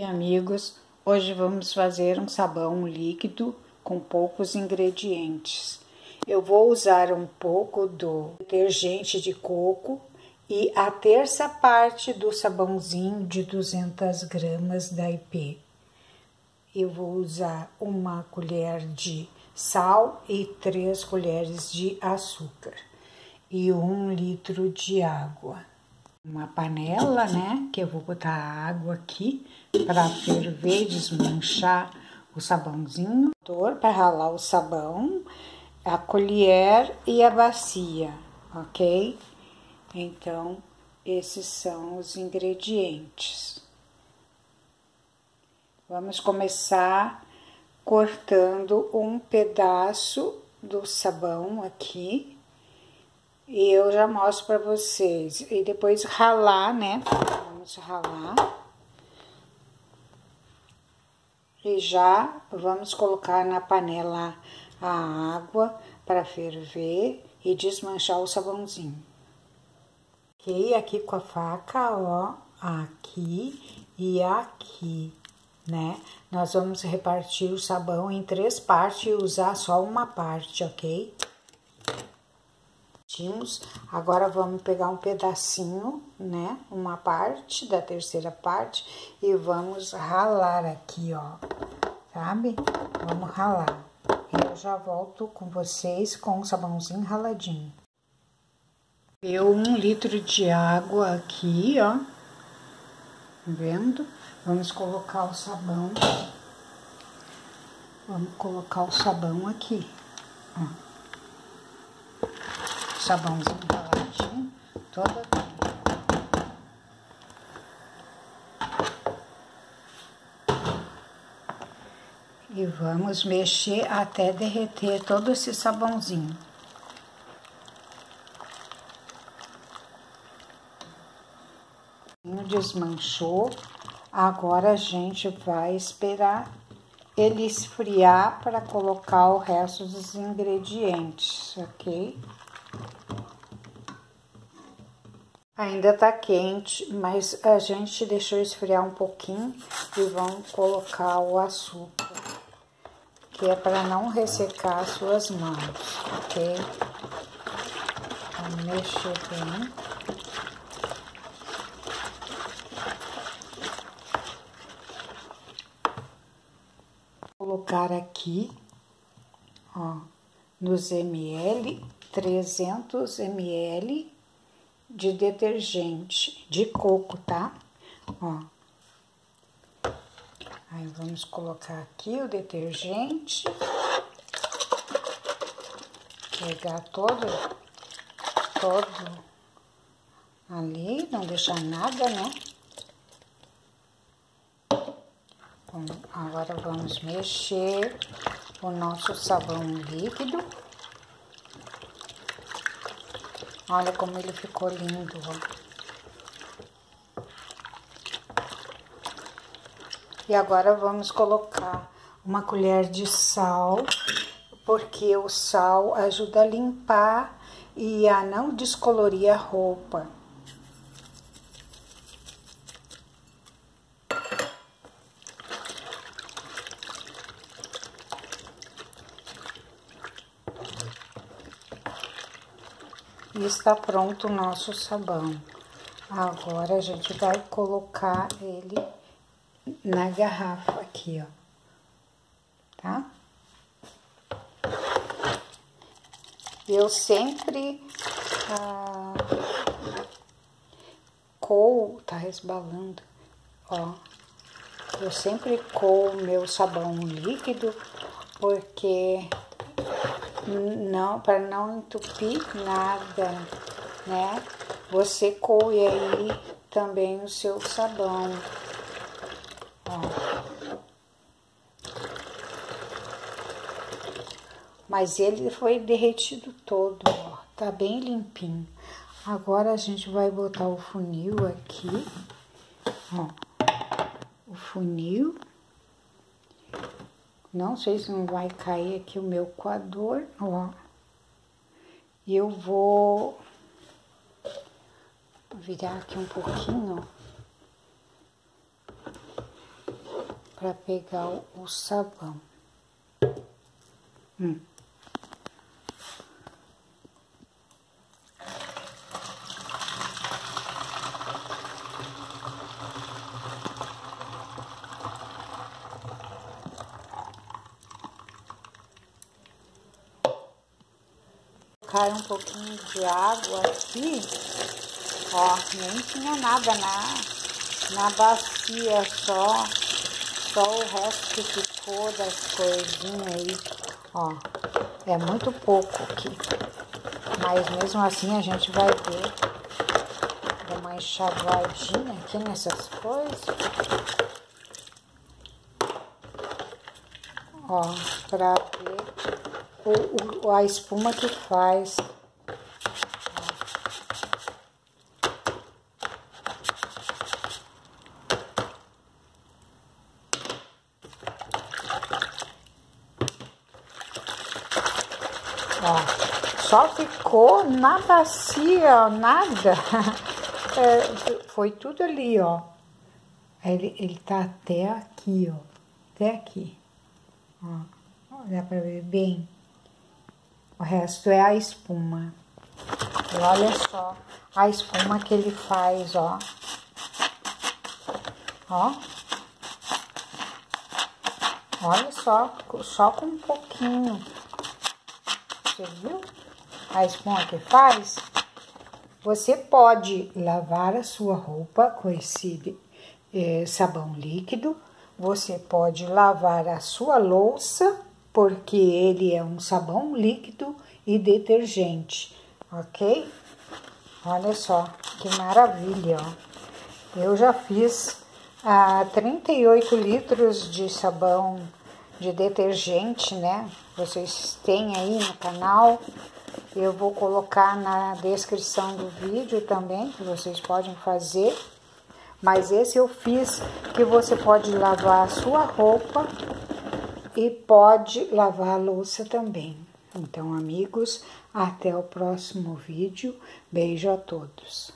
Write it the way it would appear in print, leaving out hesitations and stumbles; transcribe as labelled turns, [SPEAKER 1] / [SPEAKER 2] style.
[SPEAKER 1] Amigos, hoje vamos fazer um sabão líquido com poucos ingredientes. Eu vou usar um pouco do detergente de coco e a terça parte do sabãozinho de 200 gramas da IP. Eu vou usar uma colher de sal e 3 colheres de açúcar e 1 litro de água. Uma panela, né, que eu vou botar a água aqui para ferver e desmanchar o sabãozinho. Para ralar o sabão, a colher e a bacia, ok? Então, esses são os ingredientes. Vamos começar cortando um pedaço do sabão aqui. E eu já mostro para vocês. E depois ralar, né? Vamos ralar. E já vamos colocar na panela a água para ferver e desmanchar o sabãozinho. Ok, aqui com a faca, ó, aqui e aqui, né? Nós vamos repartir o sabão em 3 partes e usar só uma parte, ok? Agora vamos pegar um pedacinho, né, uma parte da terceira parte e vamos ralar aqui, ó, sabe? Vamos ralar. Eu já volto com vocês com o sabãozinho raladinho. Eu 1 litro de água aqui, ó, vendo? Vamos colocar o sabão. Vamos colocar o sabão aqui, ó. Sabãozinho raladinho, toda. E vamos mexer até derreter todo esse sabãozinho. Desmanchou. Agora a gente vai esperar ele esfriar para colocar o resto dos ingredientes, ok? Ainda tá quente, mas a gente deixou esfriar um pouquinho e vamos colocar o açúcar, que é para não ressecar as suas mãos, ok? Vamos mexer bem. Colocar aqui, ó, nos ml, 300 ml de detergente de coco, tá? Ó. Aí vamos colocar aqui o detergente. Pegar todo ali, não deixar nada, né? Bom, agora vamos mexer o nosso sabão líquido. Olha como ele ficou lindo, ó. E agora vamos colocar uma colher de sal, porque o sal ajuda a limpar e a não descolorir a roupa. E está pronto o nosso sabão. Agora a gente vai colocar ele na garrafa aqui, ó, tá? Eu sempre coo, tá resbalando, ó. Eu sempre coo meu sabão líquido, porque não, para não entupir nada, né? Você coe aí também o seu sabão, ó. Mas ele foi derretido todo, ó. Tá bem limpinho. Agora a gente vai botar o funil aqui, ó. O funil. Não sei se não vai cair aqui o meu coador, ó. E eu vou virar aqui um pouquinho, ó. para pegar o sabão. Cai um pouquinho de água aqui, ó, nem tinha nada na bacia, só o resto que ficou das coisinhas aí, ó, é muito pouco aqui, mas mesmo assim a gente vai ver, dar uma enxaguadinha aqui nessas coisas, ó, pra ver a espuma que faz. Ó, só ficou na bacia, ó, nada. Foi tudo ali, ó. Ele tá até aqui, ó. Até aqui. Ó, dá pra ver bem. O resto é a espuma. E olha só a espuma que ele faz, ó. Ó. Olha só com um pouquinho. Você viu a espuma que faz? Você pode lavar a sua roupa com esse sabão líquido. Você pode lavar a sua louça, porque ele é um sabão líquido e detergente, ok? Olha só que maravilha, ó. Eu já fiz 38 litros de sabão de detergente, né? Vocês têm aí no canal. Eu vou colocar na descrição do vídeo também, que vocês podem fazer. Mas esse eu fiz que você pode lavar a sua roupa e pode lavar a louça também. Então, amigos, até o próximo vídeo. Beijo a todos.